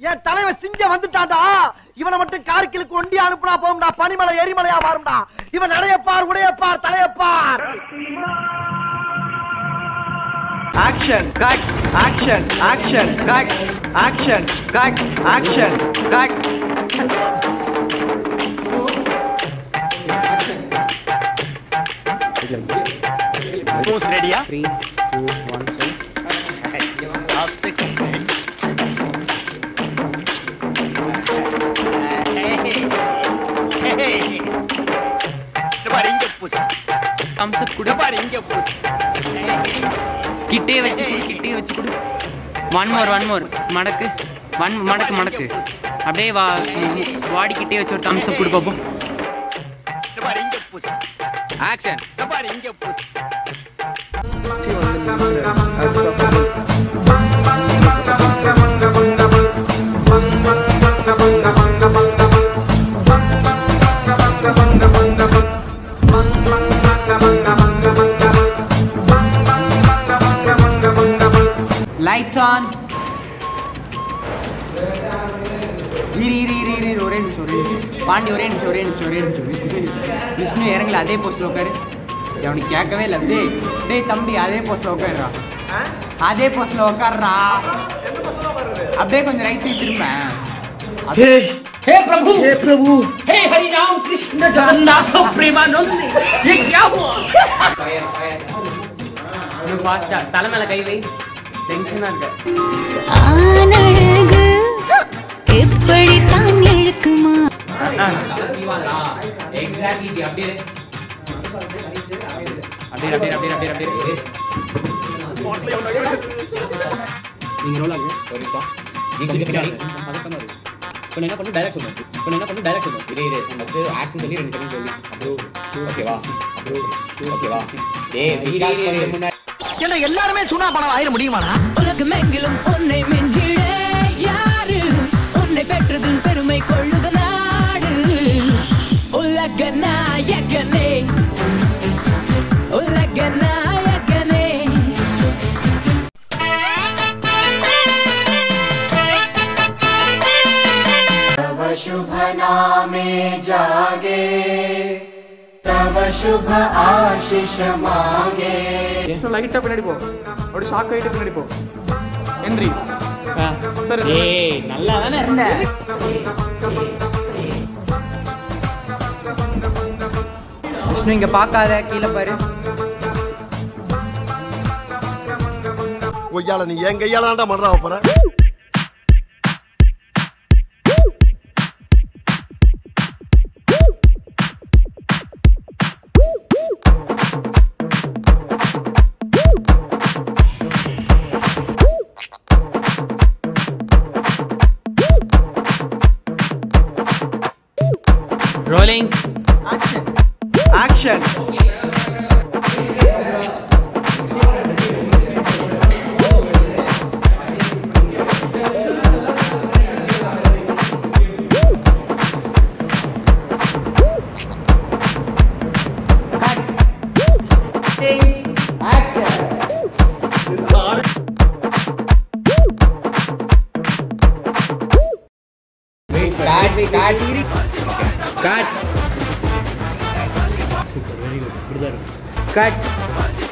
என் தலைவன் சிங்கம் வந்துட்டான்டா. இவனை மட்டும் கார்கிலுக்கு ஒண்டி அனுப்புனா போகும்டா. பனிமலை எரிமலையா மாறும்டா. இவன் நடையப்பார், உடையப்பார், தலையப்பார். Action, cut, action, action, cut, action, cut, action, cut. Pose ready, ya? 3, 2, 1, 3. thumbs up kudu பாரு இங்க push கிட்டே வச்சு குடு one more மடக்கு மடக்கு அப்படியே வாடி கிட்டே வச்சு ஒரு thumbs up குடு பாப்போம் பாரு இங்க push action பாரு இங்க push Lights on. ஒரே நிமிஷம் பாண்டி ஒரே நிமிஷம் விஷ்ணு இறங்கல அதே போஸ்ட்ல உட்காரு அவனுக்கு கேட்கவே இல்லை டேய் தம்பி அதே போஸ்ட்ல உட்காருடா அதே போஸ்ட்ல உட்காருடா அப்படியே கொஞ்சம் ரைட் சைடு திரும்ப हे प्रभु हे हरि राम कृष्ण जगन्नाथ प्रेमानंद ये क्या हुआ फायर இன்னும் ஃபாஸ்டா தலை மேல கை வை டென்ஷனா இருக்க ஆனழகு எப்படி தான் இழுக்குமா தலை சீவாதடா எக்ஸாக்ட்லி ஜி அப்படியே நீங்க ரோல் ஆகுங்க ஒரு நிமிஷம் ஜி பின்னாடி பதட்டமா இருக்கு இப்போ என்ன பண்ணு டைரக்ட் சொல்லணும் இரு ஃபர்ஸ்ட் ஆக்ஷன் சொல்லி 2 செகண்ட் சொல்லி ஓகேவா டேய் விகாஸ் கொஞ்சம் முன்னாடி என்ன எல்லாரும் சுனா பணம் ஆயிர முடியுமாடா உலகமெங்கிலும் உன்னை மிஞ்சிட யாரு உன்னை பெற்றது பெருமை கொள்ளுத நாடு உலக நாயகனே शुभ नामे जागे तव शुभ आशीष मांगे லைட்டா பின்னாடி போ அப்படியே ஷாக் ஆயிட்டு பின்னாடி போ என்ட்ரி சரி ஏய் நல்லா தானே இருந்த விஷ்ணு இங்க பார்க்காத கீழ பாரு ஒய்யால நீ என் கையாலடா மறறா போற rolling action cut